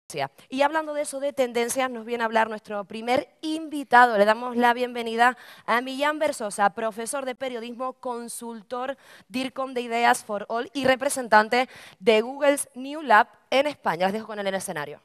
Y hablando de eso, de tendencias, nos viene a hablar nuestro primer invitado. Le damos la bienvenida a Millán Berzosa, profesor de periodismo, consultor DIRCOM de Ideas for All y representante de Google's New Lab en España. Les dejo con él en el escenario.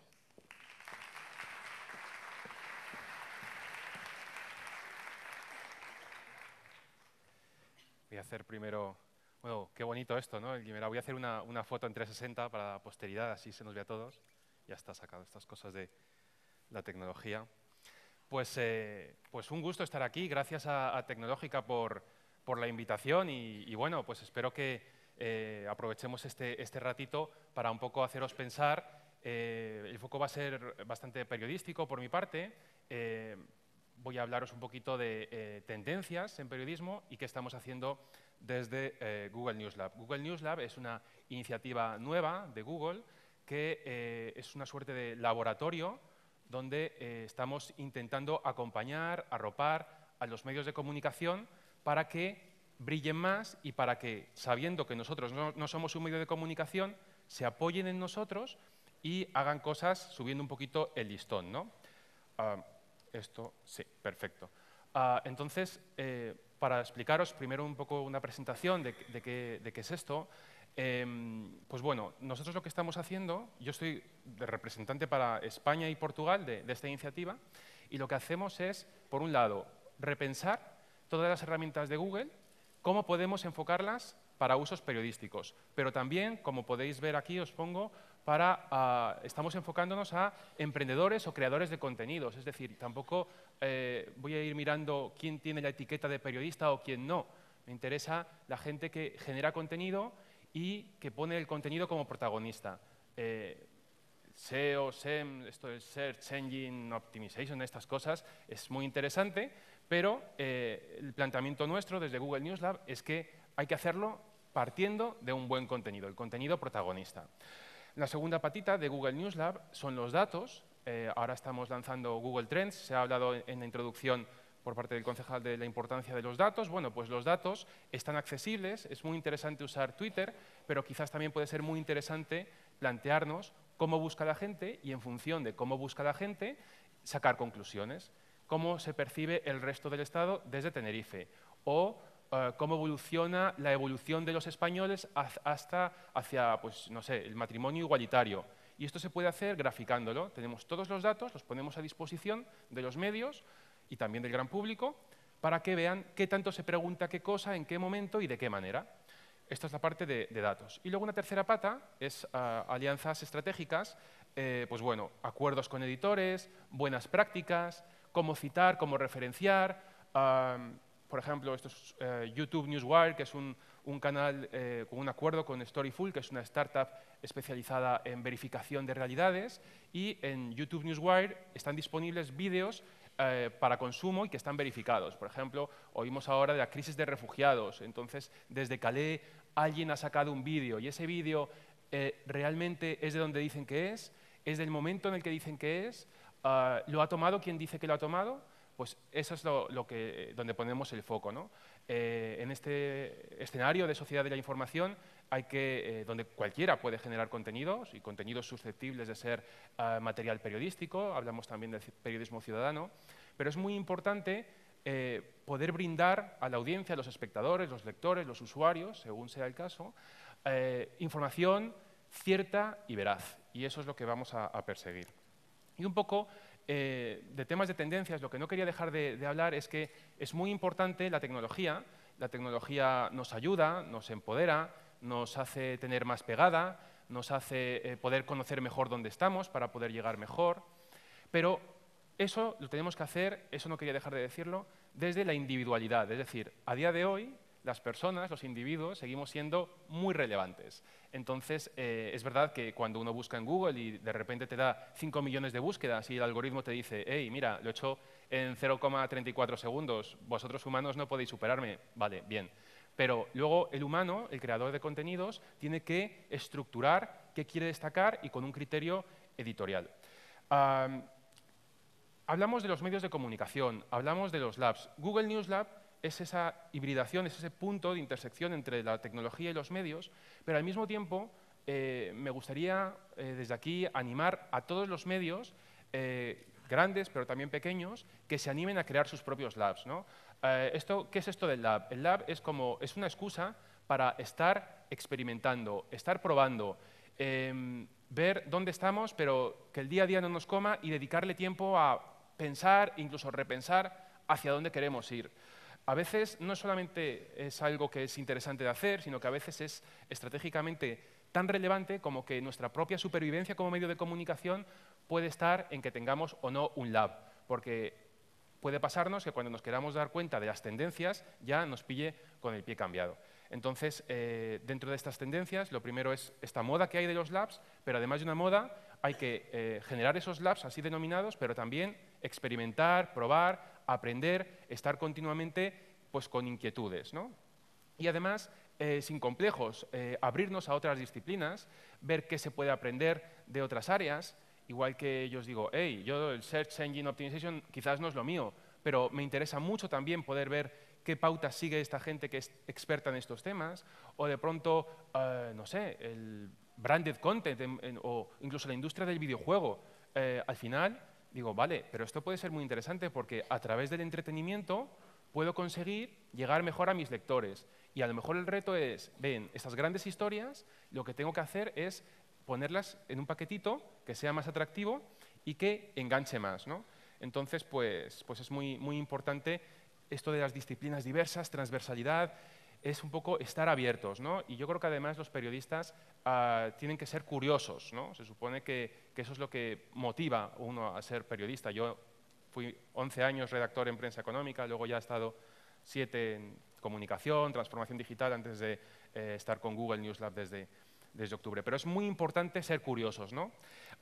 Voy a hacer primero, bueno, qué bonito esto, ¿no? Voy a hacer una foto en 360 para la posteridad, así se nos ve a todos. Ya está sacado estas cosas de la tecnología. Pues un gusto estar aquí, gracias a Tecnológica por la invitación y bueno, pues espero que aprovechemos este ratito para un poco haceros pensar. El foco va a ser bastante periodístico por mi parte. Voy a hablaros un poquito de tendencias en periodismo y qué estamos haciendo desde Google News Lab. Google News Lab es una iniciativa nueva de Google que es una suerte de laboratorio donde estamos intentando acompañar, arropar a los medios de comunicación para que brillen más y para que, sabiendo que nosotros no somos un medio de comunicación, se apoyen en nosotros y hagan cosas subiendo un poquito el listón, ¿no? Esto, sí, perfecto. Entonces, para explicaros primero un poco una presentación de qué es esto, pues bueno, nosotros lo que estamos haciendo, yo estoy de representante para España y Portugal de esta iniciativa, y lo que hacemos es, por un lado, repensar todas las herramientas de Google, cómo podemos enfocarlas para usos periodísticos, pero también, como podéis ver aquí, os pongo, estamos enfocándonos a emprendedores o creadores de contenidos. Es decir, tampoco voy a ir mirando quién tiene la etiqueta de periodista o quién no. Me interesa la gente que genera contenido y que pone el contenido como protagonista. SEO, SEM, esto es Search Engine Optimization, estas cosas, es muy interesante, pero el planteamiento nuestro desde Google News Lab es que hay que hacerlo partiendo de un buen contenido, el contenido protagonista. La segunda patita de Google News Lab son los datos. Ahora estamos lanzando Google Trends. Se ha hablado en la introducción por parte del concejal de la importancia de los datos. Bueno, pues los datos están accesibles. Es muy interesante usar Twitter, pero quizás también puede ser muy interesante plantearnos cómo busca la gente y, en función de cómo busca la gente, sacar conclusiones. Cómo se percibe el resto del Estado desde Tenerife. O cómo evoluciona la evolución de los españoles hacia, pues, no sé, el matrimonio igualitario. Y esto se puede hacer graficándolo. Tenemos todos los datos, los ponemos a disposición de los medios y también del gran público para que vean qué tanto se pregunta qué cosa, en qué momento y de qué manera. Esta es la parte de datos. Y luego una tercera pata es alianzas estratégicas, pues bueno, acuerdos con editores, buenas prácticas, cómo citar, cómo referenciar. Por ejemplo, esto es YouTube Newswire, que es un canal con un acuerdo con Storyful, que es una startup especializada en verificación de realidades. Y en YouTube Newswire están disponibles vídeos para consumo y que están verificados. Por ejemplo, oímos ahora de la crisis de refugiados. Entonces, desde Calais alguien ha sacado un vídeo y ese vídeo realmente es de donde dicen que es del momento en el que dicen que es, lo ha tomado quien dice que lo ha tomado. Pues eso es donde ponemos el foco, ¿no? En este escenario de sociedad de la información donde cualquiera puede generar contenidos y contenidos susceptibles de ser material periodístico, hablamos también del periodismo ciudadano, pero es muy importante poder brindar a la audiencia, a los espectadores, los lectores, los usuarios, según sea el caso, información cierta y veraz. Y eso es lo que vamos a perseguir. Y un poco de temas de tendencias, lo que no quería dejar de hablar es que es muy importante la tecnología. La tecnología nos ayuda, nos empodera, nos hace tener más pegada, nos hace poder conocer mejor dónde estamos para poder llegar mejor. Pero eso lo tenemos que hacer, eso no quería dejar de decirlo, desde la individualidad. Es decir, a día de hoy, las personas, los individuos, seguimos siendo muy relevantes. Entonces, es verdad que cuando uno busca en Google y de repente te da 5 millones de búsquedas y el algoritmo te dice, hey, mira, lo he hecho en 0,34 segundos, vosotros humanos no podéis superarme. Vale, bien. Pero luego el humano, el creador de contenidos, tiene que estructurar qué quiere destacar y con un criterio editorial. Hablamos de los medios de comunicación, hablamos de los labs. Google News Lab es esa hibridación, es ese punto de intersección entre la tecnología y los medios, pero al mismo tiempo me gustaría desde aquí animar a todos los medios, grandes pero también pequeños, que se animen a crear sus propios labs, ¿no? ¿Qué es esto del lab? El lab es una excusa para estar experimentando, estar probando, ver dónde estamos, pero que el día a día no nos coma y dedicarle tiempo a pensar, incluso repensar hacia dónde queremos ir. A veces no solamente es algo que es interesante de hacer, sino que a veces es estratégicamente tan relevante como que nuestra propia supervivencia como medio de comunicación puede estar en que tengamos o no un lab, porque puede pasarnos que cuando nos queramos dar cuenta de las tendencias ya nos pille con el pie cambiado. Entonces, dentro de estas tendencias, lo primero es esta moda que hay de los labs, pero además de una moda hay que generar esos labs así denominados, pero también experimentar, probar, aprender, estar continuamente pues, con inquietudes, ¿no? Y además, sin complejos, abrirnos a otras disciplinas, ver qué se puede aprender de otras áreas, igual que yo os digo, hey, yo el Search Engine Optimization quizás no es lo mío, pero me interesa mucho también poder ver qué pautas sigue esta gente que es experta en estos temas, o de pronto, no sé, el branded content o incluso la industria del videojuego. Al final, digo, vale, pero esto puede ser muy interesante porque a través del entretenimiento puedo conseguir llegar mejor a mis lectores. Y a lo mejor el reto es, ven, estas grandes historias, lo que tengo que hacer es ponerlas en un paquetito que sea más atractivo y que enganche más, ¿no? Entonces, pues es muy importante esto de las disciplinas diversas, transversalidad, es un poco estar abiertos, ¿no? Y yo creo que además los periodistas tienen que ser curiosos, ¿no? Se supone que eso es lo que motiva a uno a ser periodista. Yo fui 11 años redactor en prensa económica, luego ya he estado 7 en comunicación, transformación digital, antes de estar con Google News Lab desde octubre. Pero es muy importante ser curiosos, ¿no?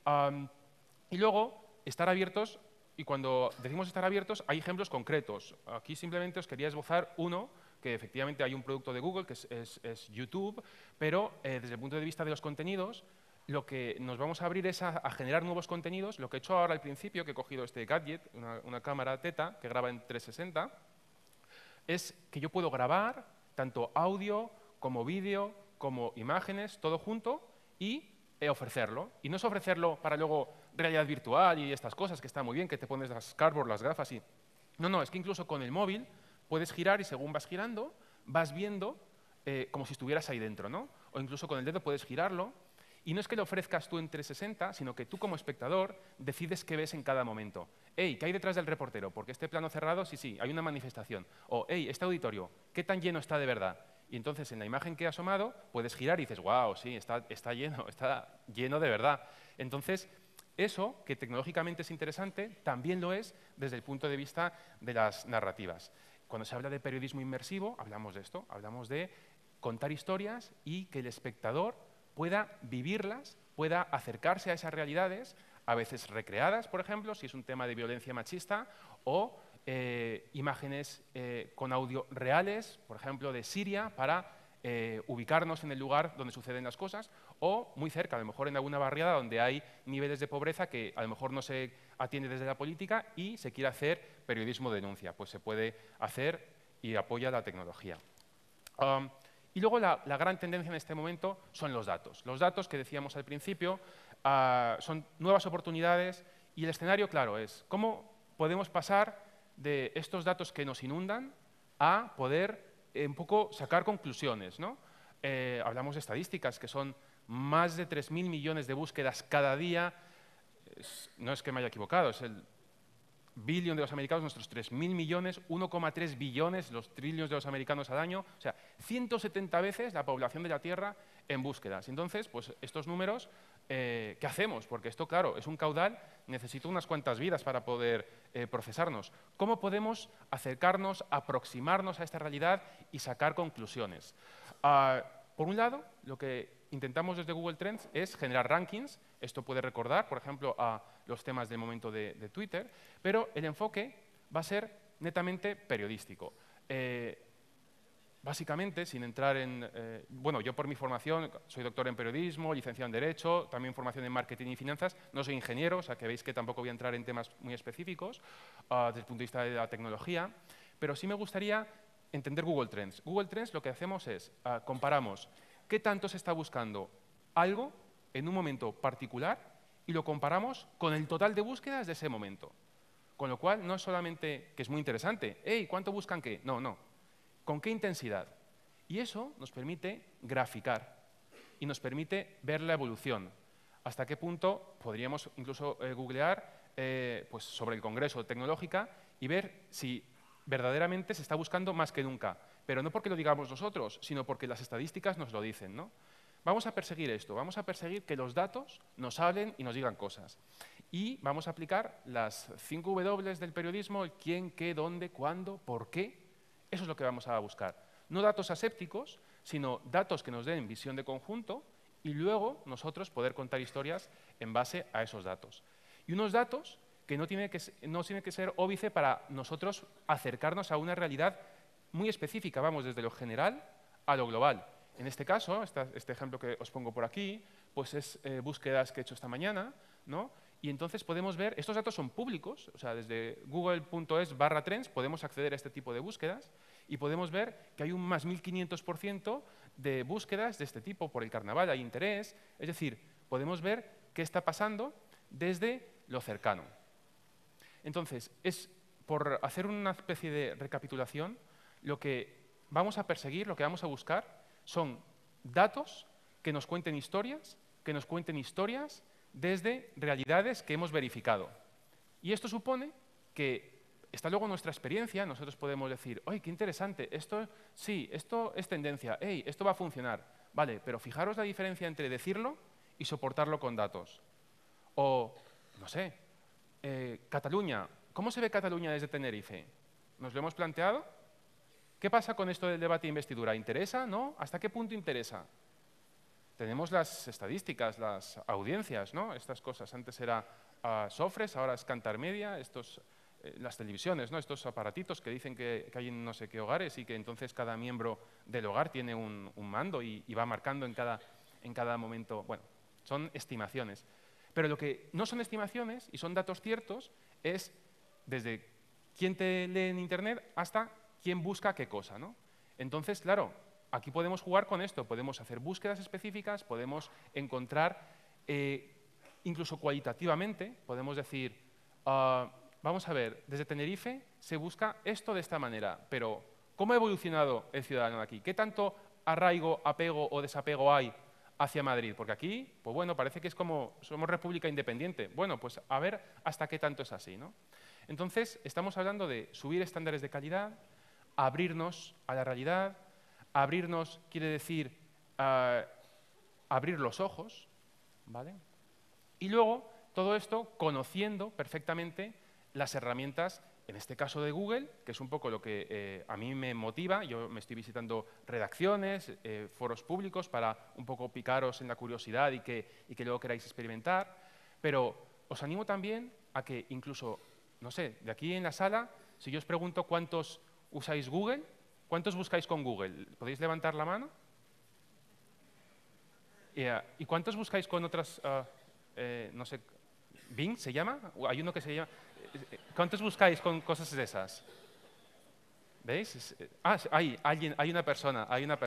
Y luego, estar abiertos, y cuando decimos estar abiertos, hay ejemplos concretos. Aquí simplemente os quería esbozar uno, que efectivamente hay un producto de Google, que es YouTube, pero desde el punto de vista de los contenidos, lo que nos vamos a abrir es a generar nuevos contenidos. Lo que he hecho ahora al principio, que he cogido este gadget, una cámara Theta, que graba en 360, es que yo puedo grabar tanto audio como vídeo, como imágenes, todo junto, y ofrecerlo. Y no es ofrecerlo para luego realidad virtual y estas cosas, que está muy bien, que te pones las cardboard, las gafas y... No, es que incluso con el móvil puedes girar y según vas girando, vas viendo como si estuvieras ahí dentro, ¿no? O incluso con el dedo puedes girarlo. Y no es que lo ofrezcas tú en 360, sino que tú como espectador decides qué ves en cada momento. Hey, ¿qué hay detrás del reportero? Porque este plano cerrado, sí, hay una manifestación. O, hey, este auditorio, ¿qué tan lleno está de verdad? Y entonces en la imagen que ha asomado puedes girar y dices, wow, sí, está lleno de verdad. Entonces, eso, que tecnológicamente es interesante, también lo es desde el punto de vista de las narrativas. Cuando se habla de periodismo inmersivo, hablamos de esto, hablamos de contar historias y que el espectador pueda vivirlas, pueda acercarse a esas realidades, a veces recreadas, por ejemplo, si es un tema de violencia machista, o imágenes con audio reales, por ejemplo, de Siria, para ubicarnos en el lugar donde suceden las cosas, o muy cerca, a lo mejor en alguna barriada donde hay niveles de pobreza que a lo mejor no se atiende desde la política y se quiere hacer periodismo de denuncia. Pues se puede hacer y apoya la tecnología. Y luego la gran tendencia en este momento son los datos. Los datos que decíamos al principio son nuevas oportunidades y el escenario, claro, es cómo podemos pasar de estos datos que nos inundan a poder un poco sacar conclusiones, ¿no? Hablamos de estadísticas, que son más de 3.000 millones de búsquedas cada día. No es que me haya equivocado, es el billón de los americanos, nuestros 3.000 millones, 1,3 billones, los trillones de los americanos al año, o sea, 170 veces la población de la Tierra en búsquedas. Entonces, pues estos números, ¿qué hacemos? Porque esto, claro, es un caudal, necesito unas cuantas vidas para poder procesarnos. ¿Cómo podemos acercarnos, aproximarnos a esta realidad y sacar conclusiones? Por un lado, lo que intentamos desde Google Trends es generar rankings. Esto puede recordar, por ejemplo, a los temas del momento de Twitter, pero el enfoque va a ser netamente periodístico. Básicamente, sin entrar en... bueno, yo por mi formación soy doctor en periodismo, licenciado en Derecho, también formación en marketing y finanzas. No soy ingeniero, o sea que veis que tampoco voy a entrar en temas muy específicos desde el punto de vista de la tecnología, pero sí me gustaría entender Google Trends. Google Trends lo que hacemos es comparamos qué tanto se está buscando algo en un momento particular y lo comparamos con el total de búsquedas de ese momento. Con lo cual, no es solamente que es muy interesante, hey, ¿cuánto buscan qué? No, no. ¿Con qué intensidad? Y eso nos permite graficar y nos permite ver la evolución. Hasta qué punto podríamos incluso googlear pues sobre el Congreso Tecnológica y ver si verdaderamente se está buscando más que nunca. Pero no porque lo digamos nosotros, sino porque las estadísticas nos lo dicen, ¿no? Vamos a perseguir esto, vamos a perseguir que los datos nos hablen y nos digan cosas. Y vamos a aplicar las 5 W del periodismo, el quién, qué, dónde, cuándo, por qué. Eso es lo que vamos a buscar. No datos asépticos, sino datos que nos den visión de conjunto y luego nosotros poder contar historias en base a esos datos. Y unos datos que no tienen que ser óbice para nosotros acercarnos a una realidad muy específica, vamos desde lo general a lo global. En este caso, este ejemplo que os pongo por aquí, pues es búsquedas que he hecho esta mañana, ¿no? Y entonces podemos ver, estos datos son públicos, o sea, desde google.es/trends podemos acceder a este tipo de búsquedas y podemos ver que hay un más 1500% de búsquedas de este tipo por el carnaval, hay interés, es decir, podemos ver qué está pasando desde lo cercano. Entonces, por hacer una especie de recapitulación, lo que vamos a perseguir, lo que vamos a buscar son datos que nos cuenten historias desde realidades que hemos verificado. Y esto supone que está luego nuestra experiencia, nosotros podemos decir, ¡ay, qué interesante! Esto sí, esto es tendencia, ¡ey, esto va a funcionar! Vale, pero fijaros la diferencia entre decirlo y soportarlo con datos. O, no sé, Cataluña. ¿Cómo se ve Cataluña desde Tenerife? ¿Nos lo hemos planteado? ¿Qué pasa con esto del debate de investidura? ¿Interesa? ¿No? ¿Hasta qué punto interesa? Tenemos las estadísticas, las audiencias, ¿no? Estas cosas. Antes era Sofres, ahora es Kantar Media, las televisiones, ¿no? Estos aparatitos que dicen que hay en no sé qué hogares y que entonces cada miembro del hogar tiene un mando y va marcando en cada momento. Bueno, son estimaciones. Pero lo que no son estimaciones y son datos ciertos es desde quién te lee en Internet hasta quién busca qué cosa, ¿no? Entonces, claro, aquí podemos jugar con esto, podemos hacer búsquedas específicas, podemos encontrar, incluso cualitativamente, podemos decir, vamos a ver, desde Tenerife se busca esto de esta manera, pero ¿cómo ha evolucionado el ciudadano de aquí? ¿Qué tanto arraigo, apego o desapego hay hacia Madrid? Porque aquí, pues bueno, parece que es como, somos república independiente. Bueno, pues a ver hasta qué tanto es así, ¿no? Entonces, estamos hablando de subir estándares de calidad, abrirnos a la realidad. Abrirnos quiere decir abrir los ojos, ¿vale? Y luego, todo esto conociendo perfectamente las herramientas, en este caso de Google, que es un poco lo que a mí me motiva. Yo me estoy visitando redacciones, foros públicos para un poco picaros en la curiosidad y que luego queráis experimentar. Pero os animo también a que incluso, no sé, de aquí en la sala, si yo os pregunto cuántos usáis Google, ¿cuántos buscáis con Google? ¿Podéis levantar la mano? ¿Y cuántos buscáis con otras, no sé, Bing se llama? Hay uno que se llama... ¿Cuántos buscáis con cosas de esas? ¿Veis? Hay una persona.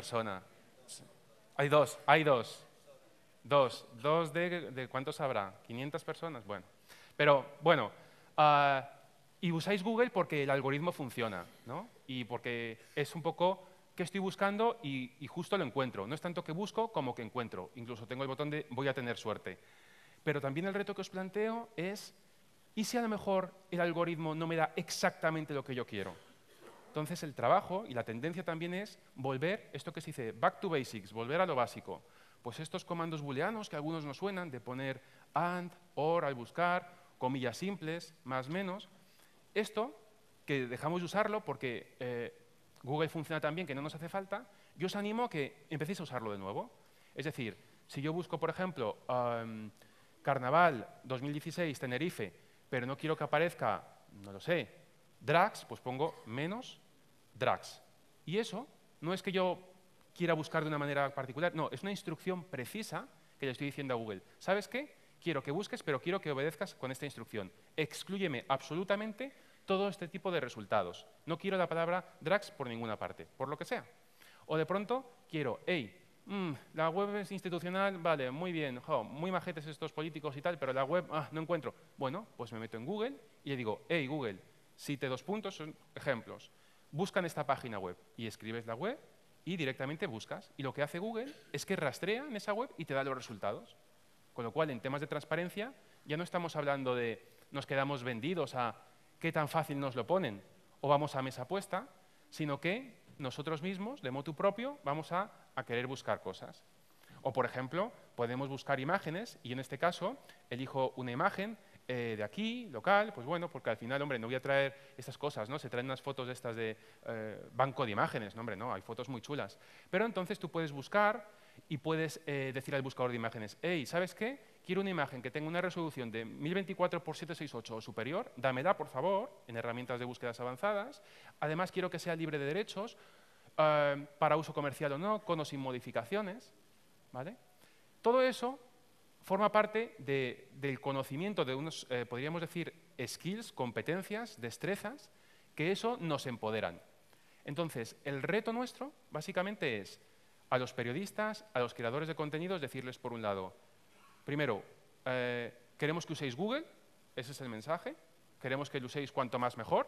Hay dos. Dos de ¿cuántos habrá? ¿500 personas? Bueno. Pero, bueno, y usáis Google porque el algoritmo funciona, ¿no? Y porque es un poco qué estoy buscando y justo lo encuentro. No es tanto que busco como que encuentro. Incluso tengo el botón de voy a tener suerte. Pero también el reto que os planteo es, ¿y si a lo mejor el algoritmo no me da exactamente lo que yo quiero? Entonces el trabajo y la tendencia también es volver, esto que se dice back to basics, volver a lo básico. Pues estos comandos booleanos que a algunos nos suenan, de poner and, or al buscar, comillas simples, más, menos. Esto, que dejamos de usarlo porque Google funciona tan bien que no nos hace falta, yo os animo a que empecéis a usarlo de nuevo. Es decir, si yo busco, por ejemplo, Carnaval 2016 Tenerife, pero no quiero que aparezca, no lo sé, drags, pues pongo menos drags. Y eso no es que yo quiera buscar de una manera particular, no, es una instrucción precisa que le estoy diciendo a Google. ¿Sabes qué? Quiero que busques, pero quiero que obedezcas con esta instrucción. Exclúyeme absolutamente todo este tipo de resultados. No quiero la palabra drags por ninguna parte, por lo que sea. O de pronto quiero, hey, La web es institucional, vale, muy bien, muy majetes estos políticos y tal, pero la web, no encuentro. Bueno, pues me meto en Google y le digo, hey, Google, cite 2 puntos, son ejemplos. Busca en esta página web y escribes la web y directamente buscas. Y lo que hace Google es que rastrea en esa web y te da los resultados. Con lo cual, en temas de transparencia, ya no estamos hablando de nos quedamos vendidos a qué tan fácil nos lo ponen o vamos a mesa puesta, sino que nosotros mismos, de motu propio, vamos a querer buscar cosas. O, por ejemplo, podemos buscar imágenes y en este caso elijo una imagen de aquí, local, pues bueno, porque al final, hombre, no voy a traer estas cosas, ¿no? Se traen unas fotos de estas de banco de imágenes, no, hombre, no, hay fotos muy chulas. Pero entonces tú puedes buscar y puedes decir al buscador de imágenes, hey, ¿sabes qué? Quiero una imagen que tenga una resolución de 1024 x 768 o superior, dámela, por favor, en herramientas de búsquedas avanzadas. Además, quiero que sea libre de derechos, para uso comercial o no, con o sin modificaciones, ¿vale? Todo eso forma parte del conocimiento de unos, podríamos decir, skills, competencias, destrezas, que eso nos empoderan. Entonces, el reto nuestro, básicamente, es a los periodistas, a los creadores de contenidos, decirles, por un lado, primero, queremos que uséis Google, ese es el mensaje, queremos que lo uséis cuanto más mejor,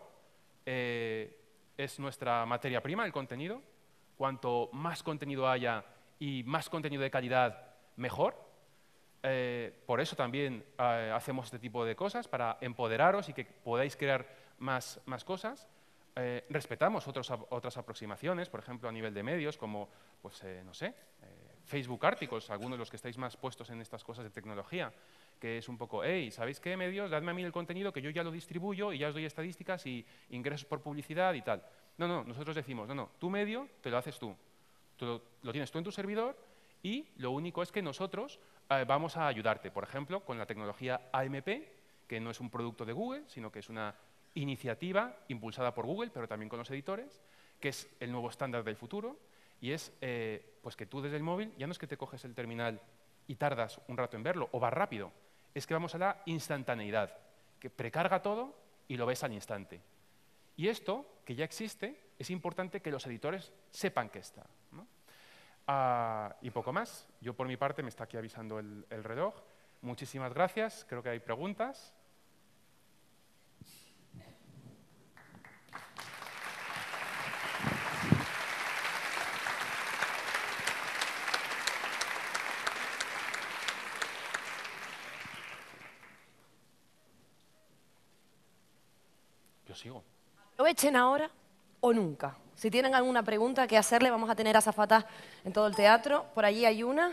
es nuestra materia prima, el contenido, cuanto más contenido haya y más contenido de calidad, mejor. Por eso también hacemos este tipo de cosas, para empoderaros y que podáis crear más cosas. Respetamos otras aproximaciones, por ejemplo, a nivel de medios, como, pues, no sé, Facebook Articles, algunos de los que estáis más puestos en estas cosas de tecnología, que es un poco, hey, ¿sabéis qué, medios? Dadme a mí el contenido que yo ya lo distribuyo y ya os doy estadísticas y ingresos por publicidad y tal. No, nosotros decimos, no, tu medio te lo haces tú. Lo tienes tú en tu servidor y lo único es que nosotros vamos a ayudarte, por ejemplo, con la tecnología AMP, que no es un producto de Google, sino que es una iniciativa impulsada por Google, pero también con los editores, que es el nuevo estándar del futuro, y es pues que tú desde el móvil ya no es que te coges el terminal y tardas un rato en verlo, o vas rápido, es que vamos a la instantaneidad, que precarga todo y lo ves al instante. Y esto, que ya existe, es importante que los editores sepan que está, ¿no? Y poco más. Yo, por mi parte, me está aquí avisando el reloj. Muchísimas gracias. Creo que hay preguntas. Yo sigo. Aprovechen ahora o nunca. Si tienen alguna pregunta que hacerle, vamos a tener azafatas en todo el teatro. Por allí hay una.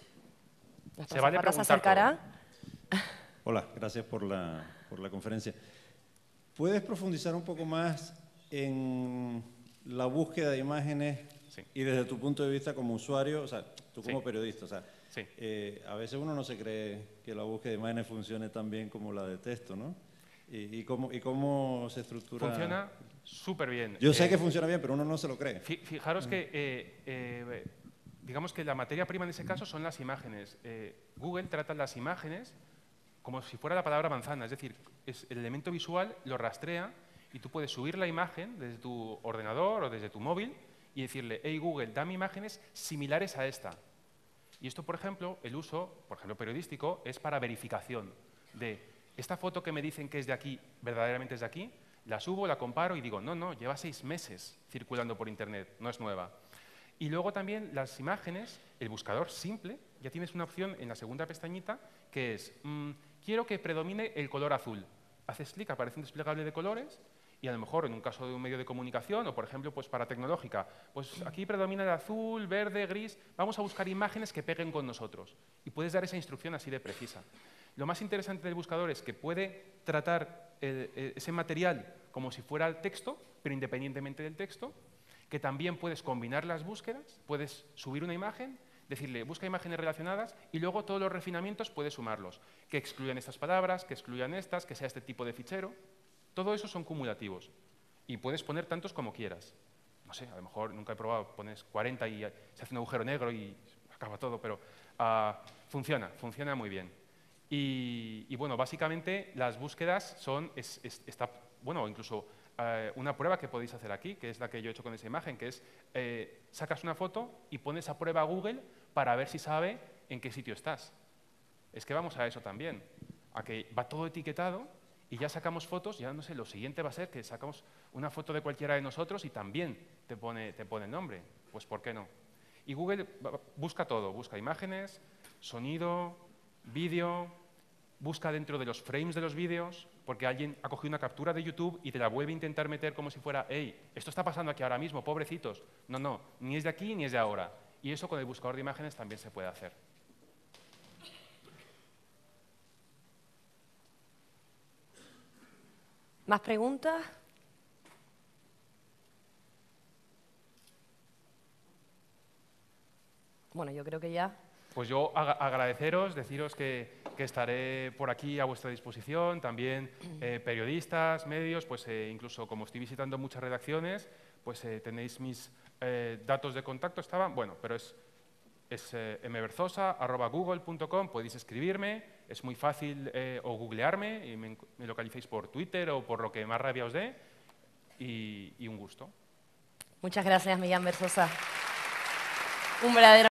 Se vale preguntar se acercará. Hola, gracias por la conferencia. ¿Puedes profundizar un poco más en la búsqueda de imágenes y desde tu punto de vista como usuario, o sea, tú como periodista? O sea, a veces uno no se cree que la búsqueda de imágenes funcione tan bien como la de texto, ¿no? ¿Y cómo se estructura? Funciona súper bien. Yo sé que funciona bien, pero uno no se lo cree. Fijaros que, digamos que la materia prima en ese caso son las imágenes. Google trata las imágenes como si fuera la palabra manzana, es decir, el elemento visual lo rastrea y tú puedes subir la imagen desde tu ordenador o desde tu móvil y decirle, hey Google, dame imágenes similares a esta. Y esto, por ejemplo, el uso, por ejemplo, periodístico, es para verificación de esta foto que me dicen que es de aquí, verdaderamente es de aquí, la subo, la comparo y digo, no, lleva 6 meses circulando por Internet, no es nueva. Y luego también las imágenes, el buscador simple, ya tienes una opción en la segunda pestañita que es, quiero que predomine el color azul. Haces clic, aparece un desplegable de colores y a lo mejor en un caso de un medio de comunicación o, por ejemplo, pues para tecnológica, pues aquí predomina el azul, verde, gris, vamos a buscar imágenes que peguen con nosotros. Y puedes dar esa instrucción así de precisa. Lo más interesante del buscador es que puede tratar ese material como si fuera el texto, pero independientemente del texto, que también puedes combinar las búsquedas, puedes subir una imagen, decirle busca imágenes relacionadas y luego todos los refinamientos puedes sumarlos, que excluyan estas palabras, que excluyan estas, que sea este tipo de fichero. Todo eso son cumulativos y puedes poner tantos como quieras. No sé, a lo mejor nunca he probado, pones 40 y se hace un agujero negro y acaba todo, pero funciona muy bien. Y bueno, básicamente las búsquedas son, bueno, incluso una prueba que podéis hacer aquí, que es la que yo he hecho con esa imagen, que es sacas una foto y pones a prueba a Google para ver si sabe en qué sitio estás. Es que vamos a eso también, a que va todo etiquetado y ya sacamos fotos, ya no sé, lo siguiente va a ser que sacamos una foto de cualquiera de nosotros y también te pone el nombre. Pues ¿por qué no? Y Google busca todo, busca imágenes, sonido, vídeo, busca dentro de los frames de los vídeos, porque alguien ha cogido una captura de YouTube y te la vuelve a intentar meter como si fuera, hey, esto está pasando aquí ahora mismo, pobrecitos. No, no, ni es de aquí ni es de ahora. Y eso con el buscador de imágenes también se puede hacer. ¿Más preguntas? Bueno, yo creo que ya. Pues yo agradeceros, deciros que estaré por aquí a vuestra disposición, también periodistas, medios, pues incluso como estoy visitando muchas redacciones, pues tenéis mis datos de contacto, bueno, pero es mberzosa@google.com, podéis escribirme, es muy fácil o googlearme y me localicéis por Twitter o por lo que más rabia os dé y un gusto. Muchas gracias, Millán Berzosa. Un verdadero